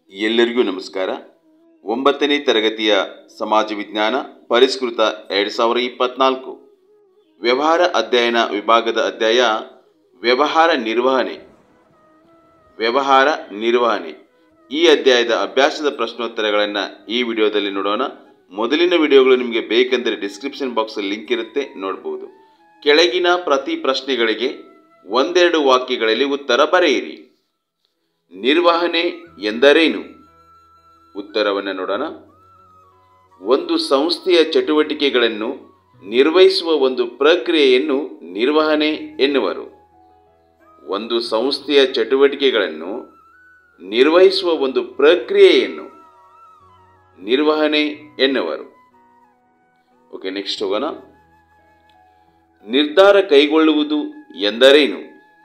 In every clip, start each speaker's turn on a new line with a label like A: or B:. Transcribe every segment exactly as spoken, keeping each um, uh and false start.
A: ಎಲ್ಲರಿಗೂ ನಮಸ್ಕಾರ. ಒಂಬತ್ತನೇ ತರಗತಿಯ ಸಮಾಜ ವಿಜ್ಞಾನ ಪರಿಷ್ಕೃತ ಎರಡು ಸಾವಿರ ಇಪ್ಪತ್ನಾಲ್ಕು ವ್ಯವಹಾರ ಅಧ್ಯಯನ ವಿಭಾಗದ ಅಧ್ಯಾಯ ವ್ಯವಹಾರ ನಿರ್ವಹಣೆ. ವ್ಯವಹಾರ ನಿರ್ವಹಣೆ ಈ ಅಧ್ಯಾಯದ ಅಭ್ಯಾಸದ ಪ್ರಶ್ನೋತ್ತರಗಳನ್ನು ಈ ವಿಡಿಯೋದಲ್ಲಿ ನೋಡೋಣ. ಮೊದಲಿನ ವಿಡಿಯೋಗಳು ನಿಮಗೆ ಬೇಕೆಂದರೆ ಡಿಸ್ಕ್ರಿಪ್ಷನ್ ಬಾಕ್ಸಲ್ಲಿ ಲಿಂಕ್ ಇರುತ್ತೆ, ನೋಡ್ಬೋದು. ಕೆಳಗಿನ ಪ್ರತಿ ಪ್ರಶ್ನೆಗಳಿಗೆ ಒಂದೆರಡು ವಾಕ್ಯಗಳಲ್ಲಿ ಉತ್ತರ ಬರೆಯಿರಿ. ನಿರ್ವಹಣೆ ಎಂದರೇನು? ಉತ್ತರವನ್ನು ನೋಡೋಣ. ಒಂದು ಸಂಸ್ಥೆಯ ಚಟುವಟಿಕೆಗಳನ್ನು ನಿರ್ವಹಿಸುವ ಒಂದು ಪ್ರಕ್ರಿಯೆಯನ್ನು ನಿರ್ವಹಣೆ ಎನ್ನುವರು. ಒಂದು ಸಂಸ್ಥೆಯ ಚಟುವಟಿಕೆಗಳನ್ನು ನಿರ್ವಹಿಸುವ ಒಂದು ಪ್ರಕ್ರಿಯೆಯನ್ನು ನಿರ್ವಹಣೆ ಎನ್ನುವರು. ಓಕೆ, ನೆಕ್ಸ್ಟ್ ಹೋಗೋಣ. ನಿರ್ಧಾರ ಕೈಗೊಳ್ಳುವುದು ಎಂದರೇನು?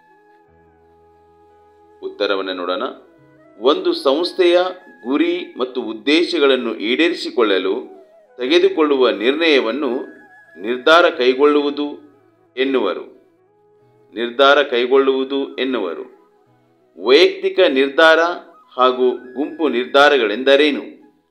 A: ಉತ್ತರವನ್ನು ನೋಡೋಣ. ಒಂದು ಸಂಸ್ಥೆಯ ಗುರಿ ಮತ್ತು ಉದ್ದೇಶಗಳನ್ನು ಈಡೇರಿಸಿಕೊಳ್ಳಲು ತೆಗೆದುಕೊಳ್ಳುವ ನಿರ್ಣಯವನ್ನು ನಿರ್ಧಾರ ಕೈಗೊಳ್ಳುವುದು ಎನ್ನುವರು. ನಿರ್ಧಾರ ಕೈಗೊಳ್ಳುವುದು ಎನ್ನುವರು. ವೈಯಕ್ತಿಕ ನಿರ್ಧಾರ ಹಾಗೂ ಗುಂಪು ನಿರ್ಧಾರಗಳೆಂದರೇನು?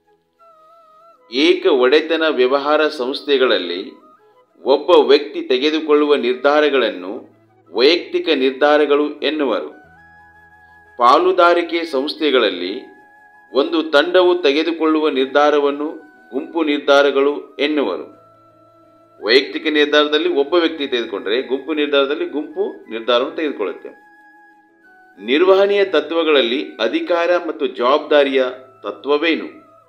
A: ಏಕ ಒಡೆತನ ವ್ಯವಹಾರ ಸಂಸ್ಥೆಗಳಲ್ಲಿ ಒಬ್ಬ ವ್ಯಕ್ತಿ ತೆಗೆದುಕೊಳ್ಳುವ ನಿರ್ಧಾರಗಳನ್ನು ವೈಯಕ್ತಿಕ ನಿರ್ಧಾರಗಳು ಎನ್ನುವರು. ಪಾಲುದಾರಿಕೆ ಸಂಸ್ಥೆಗಳಲ್ಲಿ ಒಂದು ತಂಡವು ತೆಗೆದುಕೊಳ್ಳುವ ನಿರ್ಧಾರವನ್ನು ಗುಂಪು ನಿರ್ಧಾರಗಳು ಎನ್ನುವರು. ವೈಯಕ್ತಿಕ ನಿರ್ಧಾರದಲ್ಲಿ ಒಬ್ಬ ವ್ಯಕ್ತಿ ತೆಗೆದುಕೊಂಡರೆ, ಗುಂಪು ನಿರ್ಧಾರದಲ್ಲಿ ಗುಂಪು ನಿರ್ಧಾರವನ್ನು ತೆಗೆದುಕೊಳ್ಳುತ್ತೆ. ನಿರ್ವಹಣೆಯ ತತ್ವಗಳಲ್ಲಿ ಅಧಿಕಾರ ಮತ್ತು ಜವಾಬ್ದಾರಿಯ ತತ್ವವೇನು?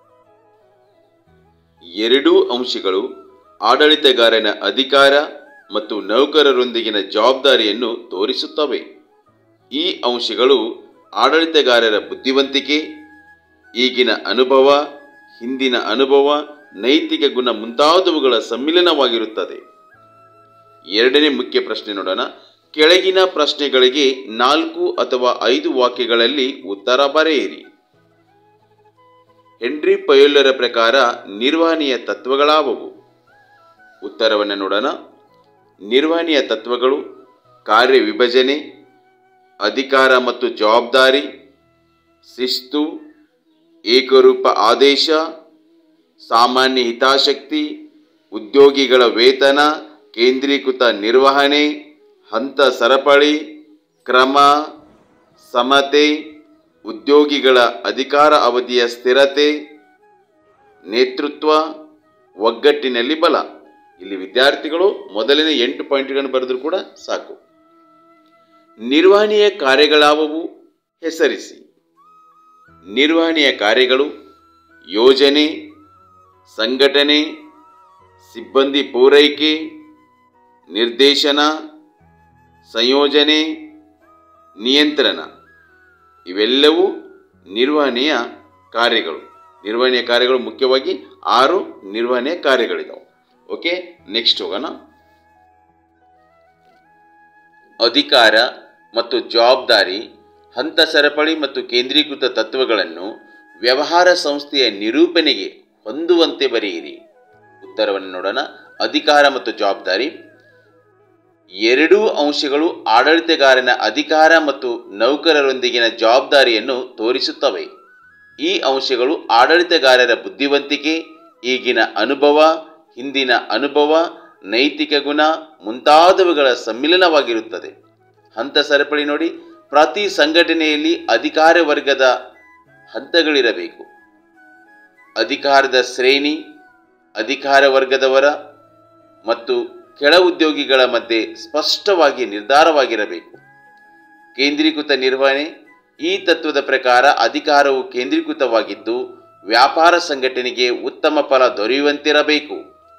A: ಎರಡೂ ಅಂಶಗಳು ಆಡಳಿತಗಾರನ ಅಧಿಕಾರ ಮತ್ತು ನೌಕರರೊಂದಿಗಿನ ಜವಾಬ್ದಾರಿಯನ್ನು ತೋರಿಸುತ್ತವೆ. ಈ ಅಂಶಗಳು ಆಡಳಿತಗಾರರ ಬುದ್ಧಿವಂತಿಕೆ, ಈಗಿನ ಅನುಭವ, ಹಿಂದಿನ ಅನುಭವ, ನೈತಿಕ ಗುಣ ಮುಂತಾದವುಗಳ ಸಮ್ಮಿಲನವಾಗಿರುತ್ತದೆ. ಎರಡನೇ ಮುಖ್ಯ ಪ್ರಶ್ನೆ ನೋಡೋಣ. ಕೆಳಗಿನ ಪ್ರಶ್ನೆಗಳಿಗೆ ನಾಲ್ಕು ಅಥವಾ ಐದು ವಾಕ್ಯಗಳಲ್ಲಿ ಉತ್ತರ ಬರೆಯಿರಿ. ಹೆನ್ರಿ ಪಯೋಲ್ಲರ ಪ್ರಕಾರ ನಿರ್ವಹಣೆಯ ತತ್ವಗಳಾವುವು? ಉತ್ತರವನ್ನು ನೋಡೋಣ. ನಿರ್ವಹಣೆಯ ತತ್ವಗಳು ಕಾರ್ಯ ವಿಭಜನೆ, ಅಧಿಕಾರ ಮತ್ತು ಜವಾಬ್ದಾರಿ, ಶಿಸ್ತು, ಏಕರೂಪ ಆದೇಶ, ಸಾಮಾನ್ಯ ಹಿತಾಸಕ್ತಿ, ಉದ್ಯೋಗಿಗಳ ವೇತನ, ಕೇಂದ್ರೀಕೃತ ನಿರ್ವಹಣೆ, ಹಂತ ಸರಪಳಿ, ಕ್ರಮ, ಸಮತೆ, ಉದ್ಯೋಗಿಗಳ ಅಧಿಕಾರ ಅವಧಿಯ ಸ್ಥಿರತೆ, ನೇತೃತ್ವ, ಒಗ್ಗಟ್ಟಿನಲ್ಲಿ ಬಲ. ಇಲ್ಲಿ ವಿದ್ಯಾರ್ಥಿಗಳು ಮೊದಲಿನ ಎಂಟು ಪಾಯಿಂಟ್ಗಳನ್ನು ಬರೆದರೂ ಕೂಡ ಸಾಕು. ನಿರ್ವಹಣೆಯ ಕಾರ್ಯಗಳಾವುವು? ಹೆಸರಿಸಿ. ನಿರ್ವಹಣೆಯ ಕಾರ್ಯಗಳು ಯೋಜನೆ, ಸಂಘಟನೆ, ಸಿಬ್ಬಂದಿ ಪೂರೈಕೆ, ನಿರ್ದೇಶನ, ಸಂಯೋಜನೆ, ನಿಯಂತ್ರಣ. ಇವೆಲ್ಲವೂ ನಿರ್ವಹಣೆಯ ಕಾರ್ಯಗಳು. ನಿರ್ವಹಣೆಯ ಕಾರ್ಯಗಳು ಮುಖ್ಯವಾಗಿ ಆರು ನಿರ್ವಹಣೆಯ ಕಾರ್ಯಗಳಿದಾವೆ. ಓಕೆ, ನೆಕ್ಸ್ಟ್ ಹೋಗೋಣ. ಅಧಿಕಾರ ಮತ್ತು ಜವಾಬ್ದಾರಿ, ಹಂತ ಸರಪಳಿ ಮತ್ತು ಕೇಂದ್ರೀಕೃತ ತತ್ವಗಳನ್ನು ವ್ಯವಹಾರ ಸಂಸ್ಥೆಯ ನಿರೂಪಣೆಗೆ ಹೊಂದುವಂತೆ ಬರೆಯಿರಿ. ಉತ್ತರವನ್ನು ನೋಡೋಣ. ಅಧಿಕಾರ ಮತ್ತು ಜವಾಬ್ದಾರಿ ಎರಡೂ ಅಂಶಗಳು ಆಡಳಿತಗಾರನ ಅಧಿಕಾರ ಮತ್ತು ನೌಕರರೊಂದಿಗಿನ ಜವಾಬ್ದಾರಿಯನ್ನು ತೋರಿಸುತ್ತವೆ. ಈ ಅಂಶಗಳು ಆಡಳಿತಗಾರರ ಬುದ್ಧಿವಂತಿಕೆ, ಈಗಿನ ಅನುಭವ, ಹಿಂದಿನ ಅನುಭವ, ನೈತಿಕ ಗುಣ ಮುಂತಾದವುಗಳ ಸಮ್ಮಿಲನವಾಗಿರುತ್ತದೆ. ಹಂತ ಸರಪಳಿ ನೋಡಿ, ಪ್ರತಿ ಸಂಘಟನೆಯಲ್ಲಿ ಅಧಿಕಾರ ವರ್ಗದ ಹಂತಗಳಿರಬೇಕು. ಅಧಿಕಾರದ ಶ್ರೇಣಿ, ಅಧಿಕಾರ ವರ್ಗದವರ ಮತ್ತು ಕೆಳ ಉದ್ಯೋಗಿಗಳ ಮಧ್ಯೆ ಸ್ಪಷ್ಟವಾಗಿ ನಿರ್ಧಾರವಾಗಿರಬೇಕು. ಕೇಂದ್ರೀಕೃತ ನಿರ್ವಹಣೆ ಈ ತತ್ವದ ಪ್ರಕಾರ ಅಧಿಕಾರವು ಕೇಂದ್ರೀಕೃತವಾಗಿದ್ದು ವ್ಯಾಪಾರ ಸಂಘಟನೆಗೆ ಉತ್ತಮ ಫಲ ದೊರೆಯುವಂತಿರಬೇಕು.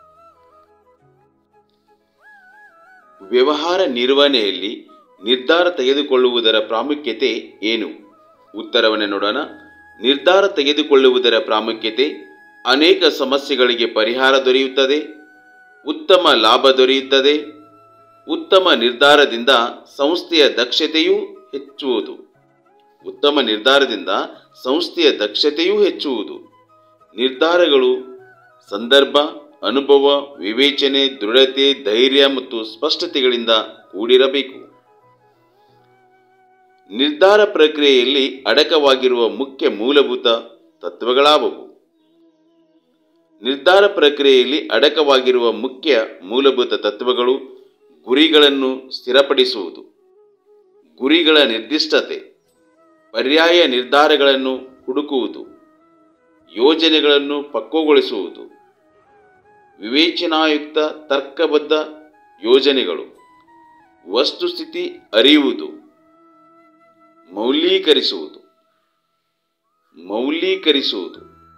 A: ವ್ಯವಹಾರ ನಿರ್ವಹಣೆಯಲ್ಲಿ ನಿರ್ಧಾರ ತೆಗೆದುಕೊಳ್ಳುವುದರ ಪ್ರಾಮುಖ್ಯತೆ ಏನು? ಉತ್ತರವನ್ನು ನೋಡೋಣ. ನಿರ್ಧಾರ ತೆಗೆದುಕೊಳ್ಳುವುದರ ಪ್ರಾಮುಖ್ಯತೆ ಅನೇಕ ಸಮಸ್ಯೆಗಳಿಗೆ ಪರಿಹಾರ ದೊರೆಯುತ್ತದೆ, ಉತ್ತಮ ಲಾಭ ದೊರೆಯುತ್ತದೆ, ಉತ್ತಮ ನಿರ್ಧಾರದಿಂದ ಸಂಸ್ಥೆಯ ದಕ್ಷತೆಯೂ ಹೆಚ್ಚುವುದು. ಉತ್ತಮ ನಿರ್ಧಾರದಿಂದ ಸಂಸ್ಥೆಯ ದಕ್ಷತೆಯೂ ಹೆಚ್ಚುವುದು. ನಿರ್ಧಾರಗಳು ಸಂದರ್ಭ, ಅನುಭವ, ವಿವೇಚನೆ, ದೃಢತೆ, ಧೈರ್ಯ ಮತ್ತು ಸ್ಪಷ್ಟತೆಗಳಿಂದ ಕೂಡಿರಬೇಕು. ನಿರ್ಧಾರ ಪ್ರಕ್ರಿಯೆಯಲ್ಲಿ ಅಡಕವಾಗಿರುವ ಮುಖ್ಯ ಮೂಲಭೂತ ತತ್ವಗಳಾವುವು? ನಿರ್ಧಾರ ಪ್ರಕ್ರಿಯೆಯಲ್ಲಿ ಅಡಕವಾಗಿರುವ ಮುಖ್ಯ ಮೂಲಭೂತ ತತ್ವಗಳು ಗುರಿಗಳನ್ನು ಸ್ಥಿರಪಡಿಸುವುದು, ಗುರಿಗಳ ನಿರ್ದಿಷ್ಟತೆ, ಪರ್ಯಾಯ ನಿರ್ಧಾರಗಳನ್ನು ಹುಡುಕುವುದು, ಯೋಜನೆಗಳನ್ನು ಪಕ್ವಗೊಳಿಸುವುದು, ವಿವೇಚನಾಯುಕ್ತ ತರ್ಕಬದ್ಧ ಯೋಜನೆಗಳು, ವಸ್ತುಸ್ಥಿತಿ ಅರಿಯುವುದು, ಮೌಲ್ಯೀಕರಿಸುವುದು ಮೌಲ್ಯೀಕರಿಸುವುದು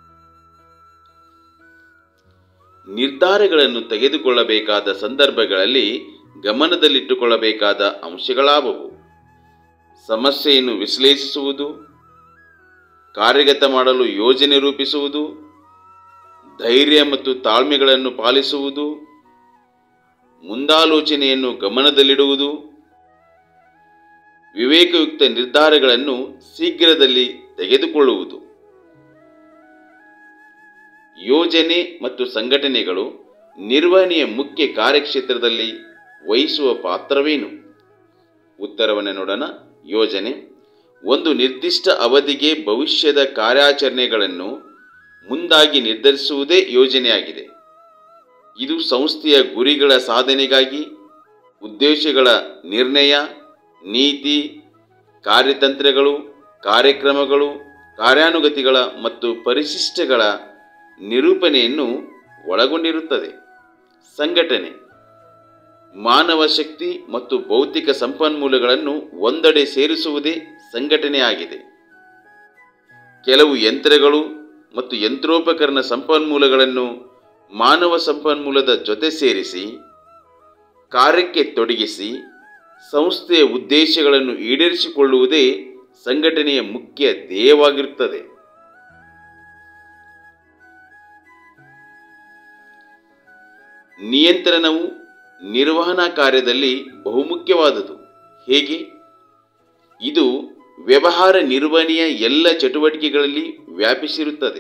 A: ನಿರ್ಧಾರಗಳನ್ನು ತೆಗೆದುಕೊಳ್ಳಬೇಕಾದ ಸಂದರ್ಭಗಳಲ್ಲಿ ಗಮನದಲ್ಲಿಟ್ಟುಕೊಳ್ಳಬೇಕಾದ ಅಂಶಗಳಾವುವು? ಸಮಸ್ಯೆಯನ್ನು ವಿಶ್ಲೇಷಿಸುವುದು, ಕಾರ್ಯಗತ ಮಾಡಲು ಯೋಜನೆ ರೂಪಿಸುವುದು, ಧೈರ್ಯ ಮತ್ತು ತಾಳ್ಮೆಗಳನ್ನು ಪಾಲಿಸುವುದು, ಮುಂದಾಲೋಚನೆಯನ್ನು ಗಮನದಲ್ಲಿಡುವುದು, ವಿವೇಕಯುಕ್ತ ನಿರ್ಧಾರಗಳನ್ನು ಶೀಘ್ರದಲ್ಲಿ ತೆಗೆದುಕೊಳ್ಳುವುದು. ಯೋಜನೆ ಮತ್ತು ಸಂಘಟನೆಗಳು ನಿರ್ವಹಣೆಯ ಮುಖ್ಯ ಕಾರ್ಯಕ್ಷೇತ್ರದಲ್ಲಿ ವಹಿಸುವ ಪಾತ್ರವೇನು? ಉತ್ತರವನ್ನು ನೋಡೋಣ. ಯೋಜನೆ ಒಂದು ನಿರ್ದಿಷ್ಟ ಅವಧಿಗೆ ಭವಿಷ್ಯದ ಕಾರ್ಯಾಚರಣೆಗಳನ್ನು ಮುಂದಾಗಿ ನಿರ್ಧರಿಸುವುದೇ ಯೋಜನೆಯಾಗಿದೆ. ಇದು ಸಂಸ್ಥೆಯ ಗುರಿಗಳ ಸಾಧನೆಗಾಗಿ ಉದ್ದೇಶಗಳ ನಿರ್ಣಯ, ನೀತಿ, ಕಾರ್ಯತಂತ್ರಗಳು, ಕಾರ್ಯಕ್ರಮಗಳು, ಕಾರ್ಯಾನುಗತಿಗಳ ಮತ್ತು ಪರಿಶಿಷ್ಟಗಳ ನಿರೂಪಣೆಯನ್ನು ಒಳಗೊಂಡಿರುತ್ತದೆ. ಸಂಘಟನೆ ಮಾನವ ಶಕ್ತಿ ಮತ್ತು ಭೌತಿಕ ಸಂಪನ್ಮೂಲಗಳನ್ನು ಒಂದೆಡೆ ಸೇರಿಸುವುದೇ ಸಂಘಟನೆಯಾಗಿದೆ. ಕೆಲವು ಯಂತ್ರಗಳು ಮತ್ತು ಯಂತ್ರೋಪಕರಣ ಸಂಪನ್ಮೂಲಗಳನ್ನು ಮಾನವ ಸಂಪನ್ಮೂಲದ ಜೊತೆ ಸೇರಿಸಿ ಕಾರ್ಯಕ್ಕೆ ತೊಡಗಿಸಿ ಸಂಸ್ಥೆಯ ಉದ್ದೇಶಗಳನ್ನು ಈಡೇರಿಸಿಕೊಳ್ಳುವುದೇ ಸಂಘಟನೆಯ ಮುಖ್ಯ ಧ್ಯೇಯವಾಗಿರುತ್ತದೆ. ನಿಯಂತ್ರಣವು ನಿರ್ವಹಣಾ ಕಾರ್ಯದಲ್ಲಿ ಬಹುಮುಖ್ಯವಾದುದು. ಹೇಗೆ? ಇದು ವ್ಯವಹಾರ ನಿರ್ವಹಣೆಯ ಎಲ್ಲ ಚಟುವಟಿಕೆಗಳಲ್ಲಿ ವ್ಯಾಪಿಸಿರುತ್ತದೆ.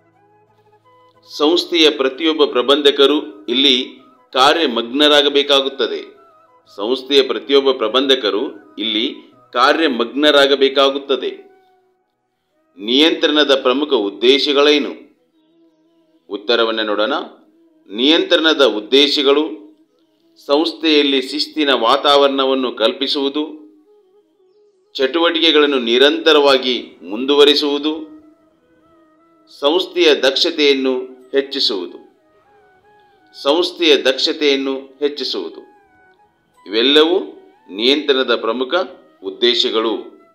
A: ಸಂಸ್ಥೆಯ ಪ್ರತಿಯೊಬ್ಬ ಪ್ರಬಂಧಕರು ಇಲ್ಲಿ ಕಾರ್ಯಮಗ್ನರಾಗಬೇಕಾಗುತ್ತದೆ. ಸಂಸ್ಥೆಯ ಪ್ರತಿಯೊಬ್ಬ ಪ್ರಬಂಧಕರು ಇಲ್ಲಿ ಕಾರ್ಯಮಗ್ನರಾಗಬೇಕಾಗುತ್ತದೆ. ನಿಯಂತ್ರಣದ ಪ್ರಮುಖ ಉದ್ದೇಶಗಳೇನು? ಉತ್ತರವನ್ನು ನೋಡೋಣ. ನಿಯಂತ್ರಣದ ಉದ್ದೇಶಗಳು ಸಂಸ್ಥೆಯಲ್ಲಿ ಶಿಸ್ತಿನ ವಾತಾವರಣವನ್ನು ಕಲ್ಪಿಸುವುದು, ಚಟುವಟಿಕೆಗಳನ್ನು ನಿರಂತರವಾಗಿ ಮುಂದುವರಿಸುವುದು, ಸಂಸ್ಥೆಯ ದಕ್ಷತೆಯನ್ನು ಹೆಚ್ಚಿಸುವುದು ಸಂಸ್ಥೆಯ ದಕ್ಷತೆಯನ್ನು ಹೆಚ್ಚಿಸುವುದು ಇವೆಲ್ಲವೂ ನಿಯಂತ್ರಣದ ಪ್ರಮುಖ ಉದ್ದೇಶಗಳು.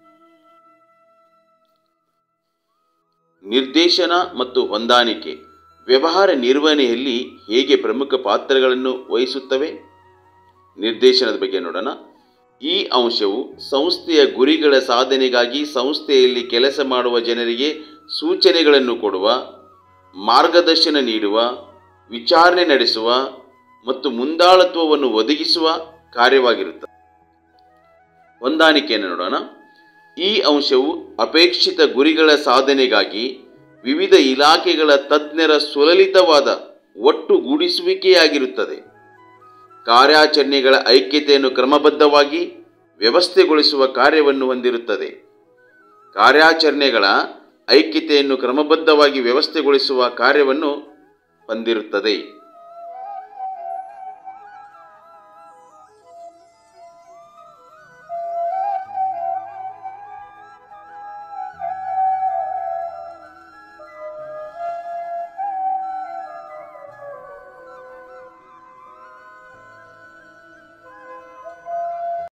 A: ನಿರ್ದೇಶನ ಮತ್ತು ಹೊಂದಾಣಿಕೆ ವ್ಯವಹಾರ ನಿರ್ವಹಣೆಯಲ್ಲಿ ಹೇಗೆ ಪ್ರಮುಖ ಪಾತ್ರಗಳನ್ನು ವಹಿಸುತ್ತವೆ? ನಿರ್ದೇಶನದ ಬಗ್ಗೆ ನೋಡೋಣ. ಈ ಅಂಶವು ಸಂಸ್ಥೆಯ ಗುರಿಗಳ ಸಾಧನೆಗಾಗಿ ಸಂಸ್ಥೆಯಲ್ಲಿ ಕೆಲಸ ಮಾಡುವ ಜನರಿಗೆ ಸೂಚನೆಗಳನ್ನು ಕೊಡುವ, ಮಾರ್ಗದರ್ಶನ ನೀಡುವ, ವಿಚಾರಣೆ ನಡೆಸುವ ಮತ್ತು ಮುಂದಾಳತ್ವವನ್ನು ಒದಗಿಸುವ ಕಾರ್ಯವಾಗಿರುತ್ತದೆ. ಹೊಂದಾಣಿಕೆಯನ್ನು ನೋಡೋಣ. ಈ ಅಂಶವು ಅಪೇಕ್ಷಿತ ಗುರಿಗಳ ಸಾಧನೆಗಾಗಿ ವಿವಿಧ ಇಲಾಖೆಗಳ ತಜ್ಞರ ಸುಲಲಿತವಾದ ಒಟ್ಟುಗೂಡಿಸುವಿಕೆಯಾಗಿರುತ್ತದೆ. ಕಾರ್ಯಾಚರಣೆಗಳ ಐಕ್ಯತೆಯನ್ನು ಕ್ರಮಬದ್ಧವಾಗಿ ವ್ಯವಸ್ಥೆಗೊಳಿಸುವ ಕಾರ್ಯವನ್ನು ಹೊಂದಿರುತ್ತದೆ. ಕಾರ್ಯಾಚರಣೆಗಳ ಐಕ್ಯತೆಯನ್ನು ಕ್ರಮಬದ್ಧವಾಗಿ ವ್ಯವಸ್ಥೆಗೊಳಿಸುವ ಕಾರ್ಯವನ್ನು ಹೊಂದಿರುತ್ತದೆ.